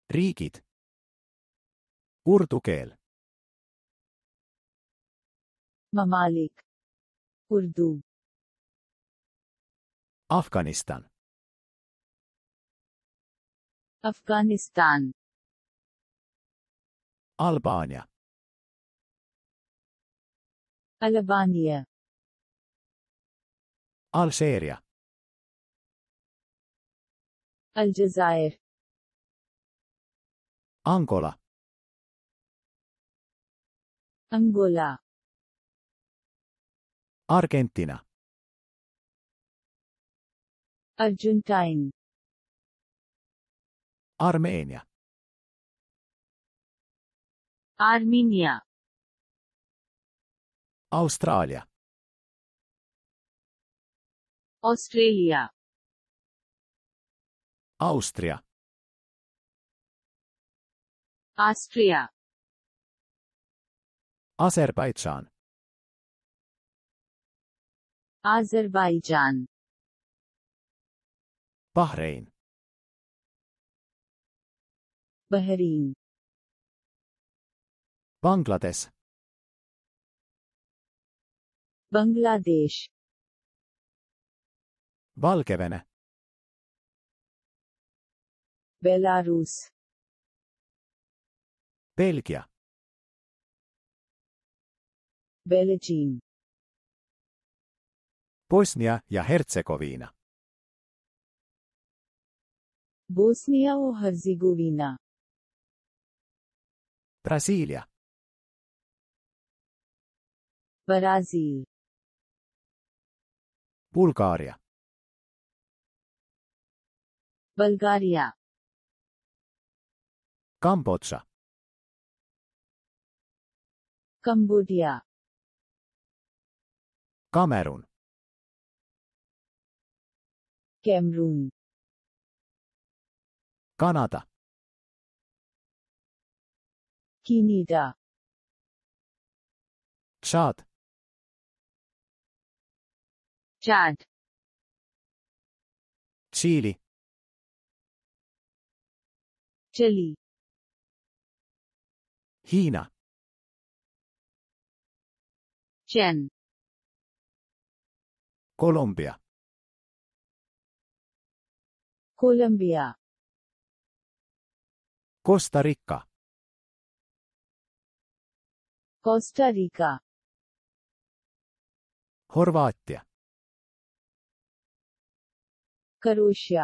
Riigid. Urdu keel. ममालिक Urdu Afganistan. Afghanistan Albaania. Albania Alžeeria. अलजायर Angola. Angola Argentina. Argentine Armeenia. Armenia Austraalia. Australia Austria. Austria Aserbaidžaan. Azerbaijan Bahrein. Bahrain Bangladesh. Bangladesh Valgevene. Belarus Belgia. Belgium Bosnia ja Hertsegoviina. Bosnia और Herzegovina Brasiilia. Brazil Bulgaaria. Bulgaria Kambodža. Cambodia Kamerun. Cameroon Kanada. Canada Tšaad. Chad Tšiili. Chile Hiina. चैन Kolumbia. Colombia Costa Rica. Costa Rica Horvaatia. Croatia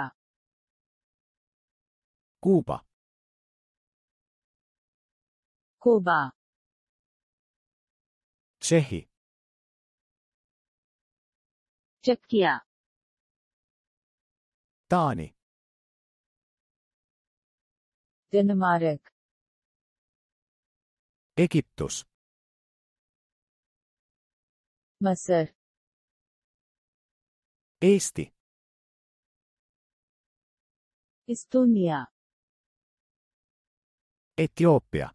Kuuba. Cuba Tšehhi. चकिया Taani. Denmark Egiptus. मसर Eesti. इस्तोनिया Etioopia.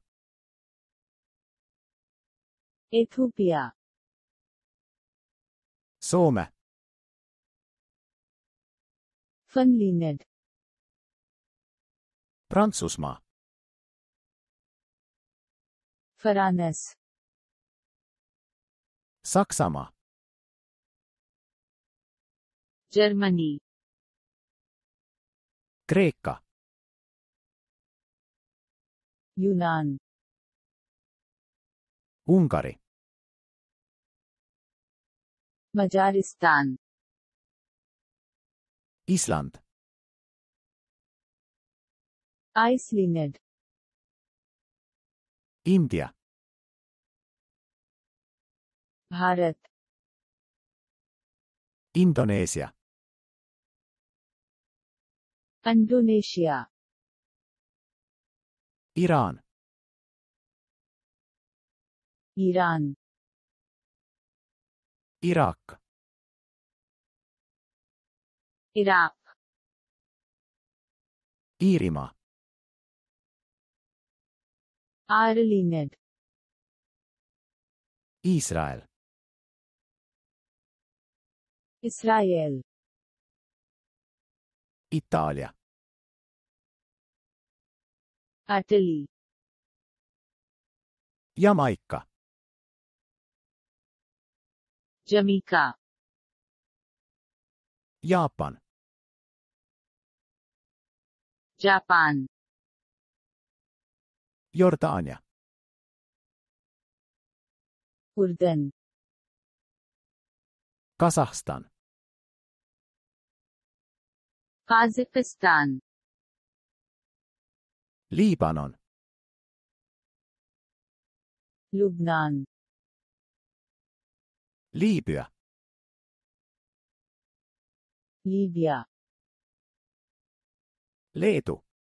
Ethiopia Soome. Finland Prantsusmaa. France Saksamaa. Germany Kreeka. यूनान Ungari. मजारिस्तान Island. Iceland India. Bharat Indoneesia. Indonesia Iraan. Iran Iraak. Iraq Iirimaa. Ireland Iisrael. Israel Itaalia. Utterly. Jamaikka. Jamaica. Japan. Japan. Jordania. Urdan. Kazakhstan. Kazakhstan. Libanon. Lebanon. Liibüa. Libya. Leedu.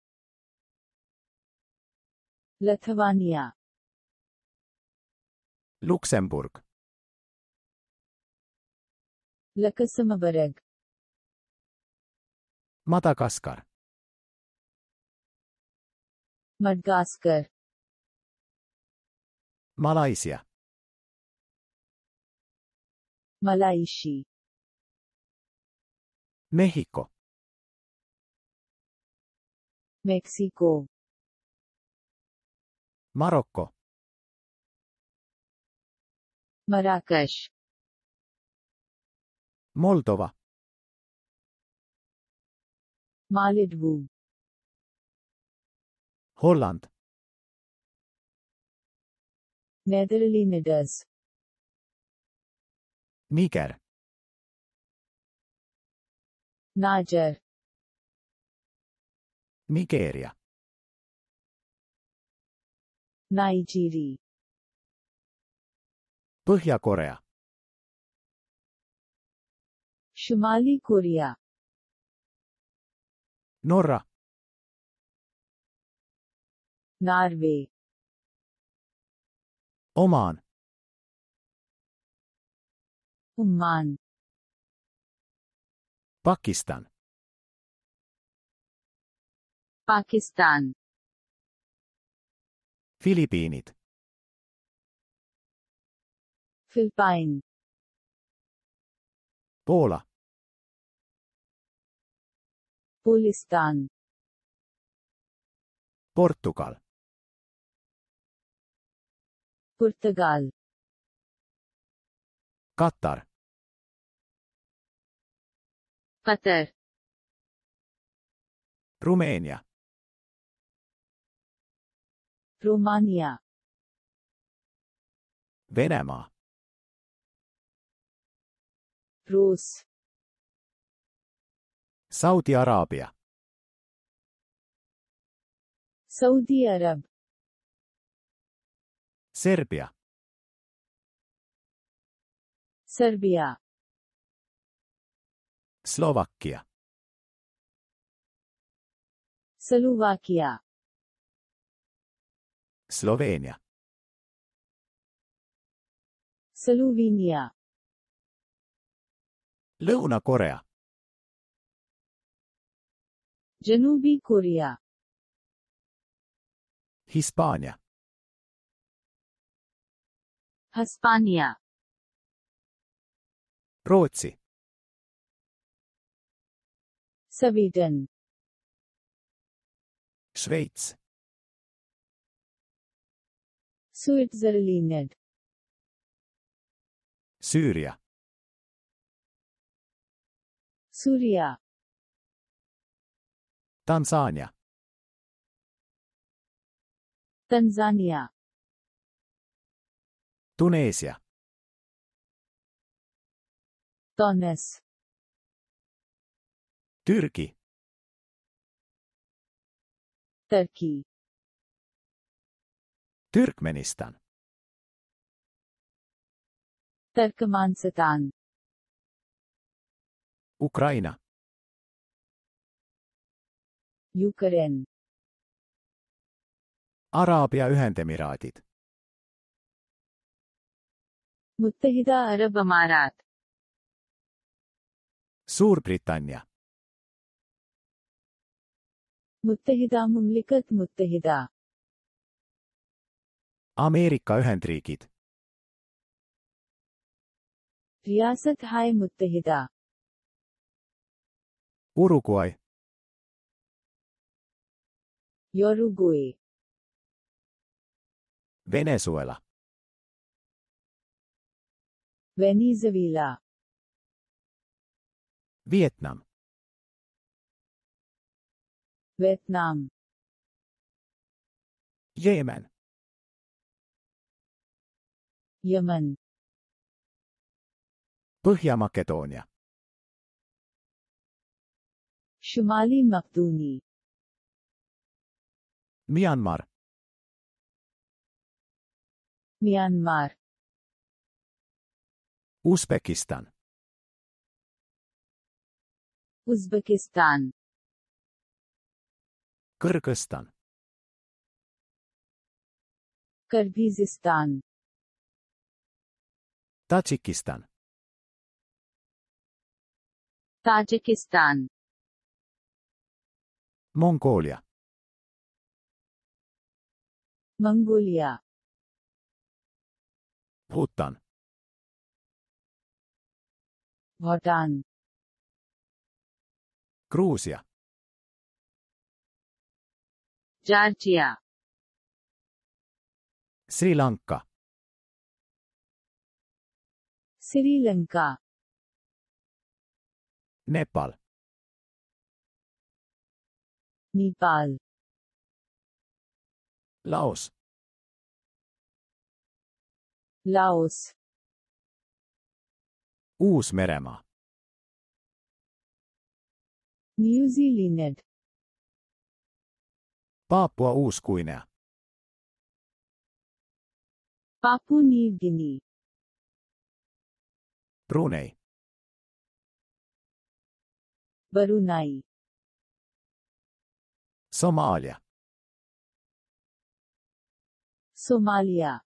Lithuania. Luksemburg. Luxembourg. Madagaskar. Madagascar. Malaisia. Malaysia. Mehiko. Mexico. Marokko. Marrakesh. Moldova. Maldives. Holland. Netherlands. Niger. Niger. Nigeria. Nigeria. Põhja-Korea. Shimali Korea. Norra. Norway. Oman. Oman. Pakistan. Pakistan. Filipiinid. Philippines. Poola. Pakistan. Portugal. Portugal. Katar. Qatar. Rumeenia. Romania. Venemaa. Rus. Saudi-Araabia. Saudi Arab. Serbia. Serbia. Slovakia. Slovakia. Sloveenia. Slovenia. Lõuna-Korea. Janubi Korea. Hispaania. Hispania. Rootsi. Sweden. Šveits. Switzerland. Süüria. Syria. Tansania. Tanzania. Tuneesia. Tunis. Türgi. Turkey. Türkmenistan. Turkmenistan. Ukraina. Ukraine. Araabia Ühendemiraadid. मुत्तहिदा अरब अमारात. Suurbritannia. मुत्तहिदा मुमलिकत मुत्तहिदा. Ameerika Ühendriigid. रियासत हाय मुत्तहिदा. Uruguay. Uruguay. Venezuela. Venezuela. Vietnam. Vietnam. Jemen. Yemen. Põhja-Makedoonia. Shumali Makedoni. Myanmar. Myanmar. Uzbekistan. Uzbekistan. Kõrgõzstan. Kyrgyzstan. Tadžikistan. Tajikistan. Mongoolia. Mongolia. Bhutan. Bhutan. Gruusia. Georgia. Sri Lanka. Sri Lanka. Nepal. Nepal. Laos. Laos. Uus-Meremaa. New Zealand. Paapua Uus-Guinea. Papua New Guinea. Brunei. Brunei. Somaalia. Somalia.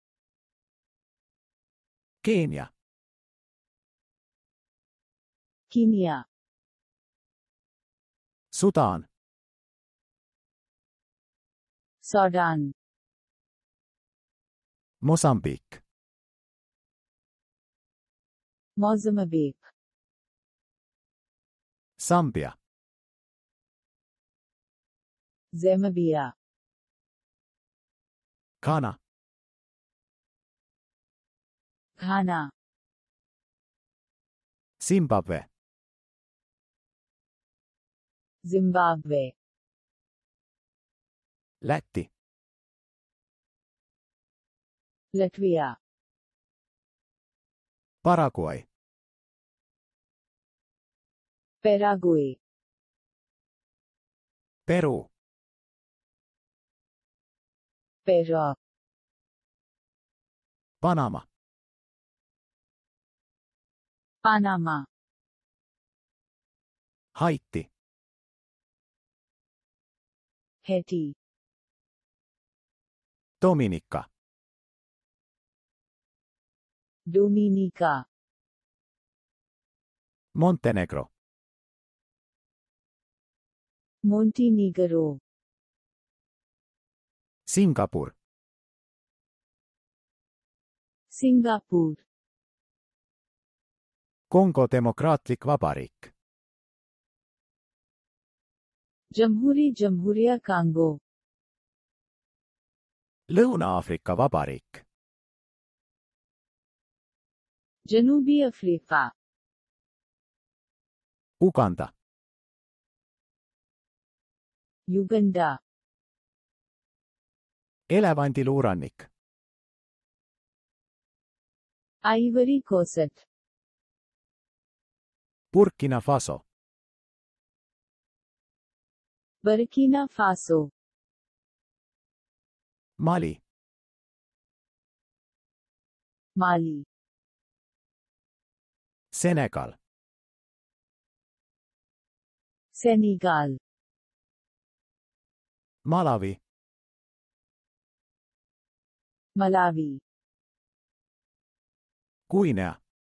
Keenia. Kenya. Sudan. Sudan. Mosambik. Mozambique. Sambia. Zambia. Ghana. Ghana. Zimbabwe. Zimbabwe. Läti. Latvia. Paraguay. Paraguay. Peru. Peru. Panama. Panama. Haiti. Haiti. Dominika. Dominica. Montenegro. Montenegro. Singapur. Singapore. Kongo Demokraatlik Vabariik. Jamhuriya Congo. Lõuna-Aafrika Vabariik. Janubi Afrika. Uganda. Uganda. Elevandiluurannik. Ivory Coast. Burkina Faso. Burkina Faso. Mali. Mali. Senegal. Senegal. Malawi. Malawi. Guinea.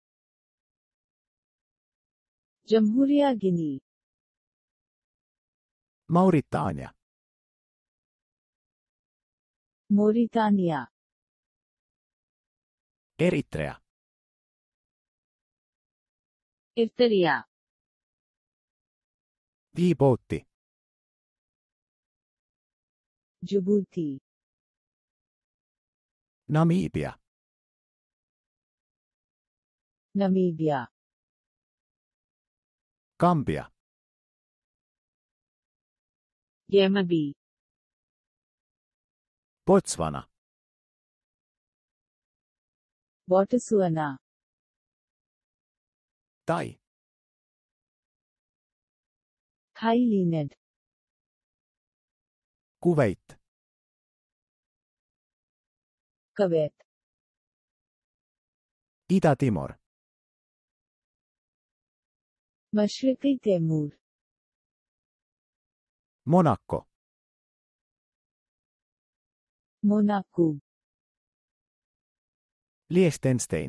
Jamhuriya Guinea. Mauritaania. Mauritania. Eritrea. Eritrea. Djibouti. Djibouti. Namibia. Namibia. Gambia. Yemabi. Botswana. Botswana. Tai. Thailand. Kuwait. Kuwait. Ida-Timor. मशरिकी तैमूर. Monaco. Monaco. Liechtenstein.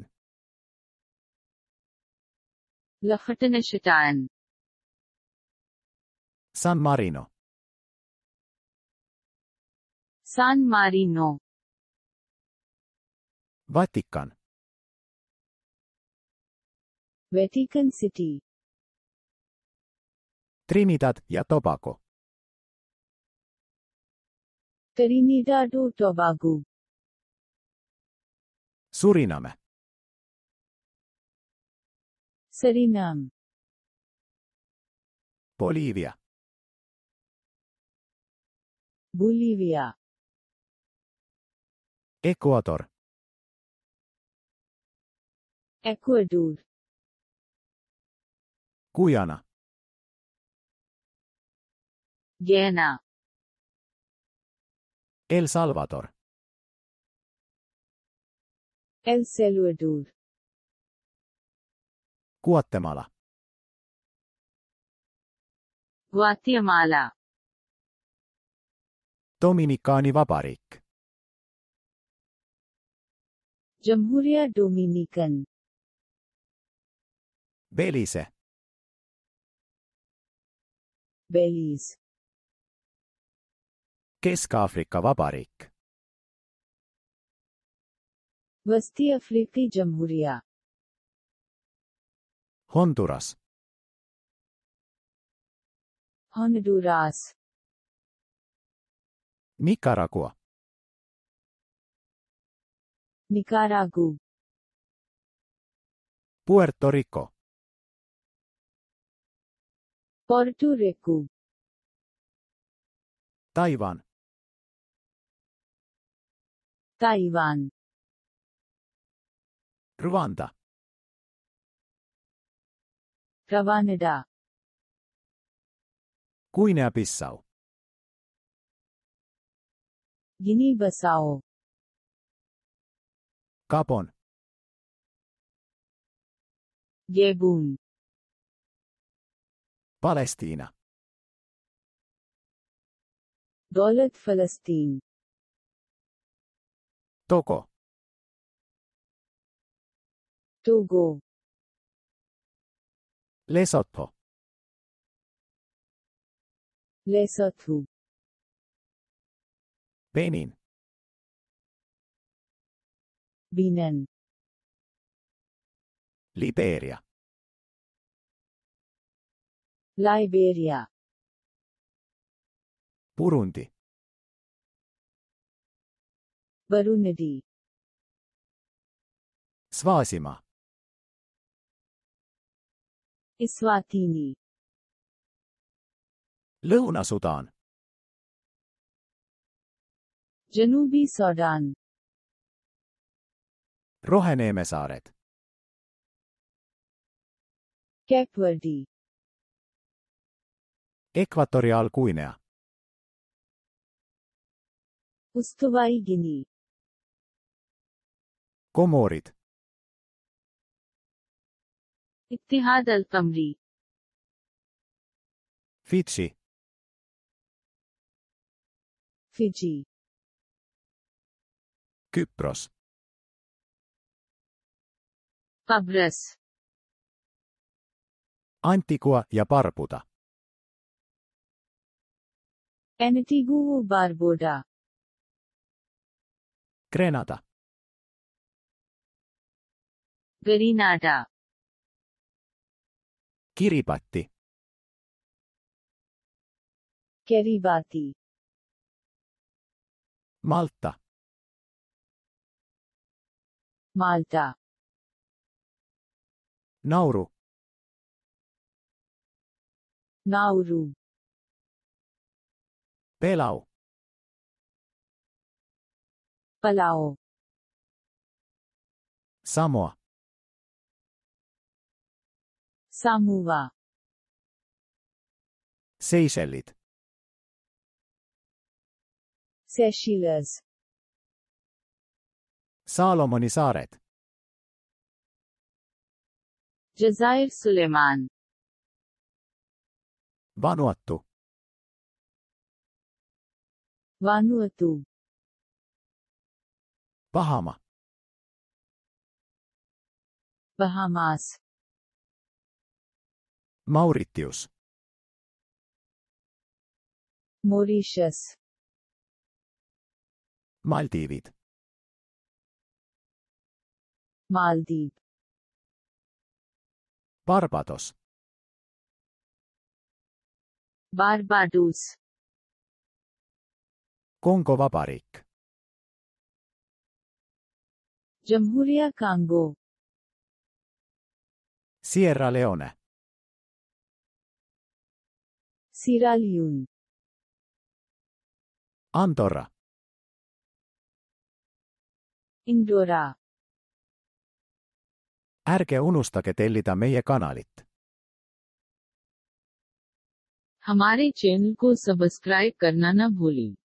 Liechtenstein. San Marino. San Marino. Vatikan. Vatican City. Trinidad ja Tobago. Trinidad and Tobago. Suriname. Suriname. Bolivia. Bolivia. Ecuador. Ecuador. Guyana. Guyana. El Salvador. El Salvador. Guatemala. Guatemala. Dominikaani Vabariik. Jamhuriya Dominican. Belize. Belize. Kesk-Aafrika Vabariik. Wasti Afriki Jamhuriya. Honduras. Honduras. Nicaragua. Nicaragua. Puerto Rico. Puerto Rico. Taiwan. Taiwan. Rwanda. Rwanda. Guinea-Bissau. Guinea-Bissau. Gabon. Gabon. Palestiina. دولة فلسطين. Togo. توغو. Lesotho. ليسوتو. Benin. بنين. Liberia. Liberia. Burundi. Burundi. Swazimaa. Eswatini. Lõuna-Sudaan. Janubi Sudan. Roheneemesaared. Cape Verde. Ekvatoriaalguinea. Ustuwai Guinea. Komorid. اتحاد القمري. Fidži. Fiji. Küpros. قبرص. Antigua ja Barbuda. Antigua Barbuda. Grenada. Grenada. Kiribati. Kiribati. Malta. Malta Nauru. Nauru Pelau. पलाओ Samoa. सामुवा Seychellit. सेशिलस Saalomoni saaret. जज़ाइर सुलेमान Vanuatu. वानुअतू Bahama. Bahamas Mauritius. Mauritius Maldiivit. Maldives Barbados. Barbados Kongo Vabariik. जमहूरिया Congo Sierra Leone. सीरालियून Andorra. इंडोरा Ärge unustage tellida meie kanalit. हमारे चैनल को सब्सक्राइब करना न भूलें।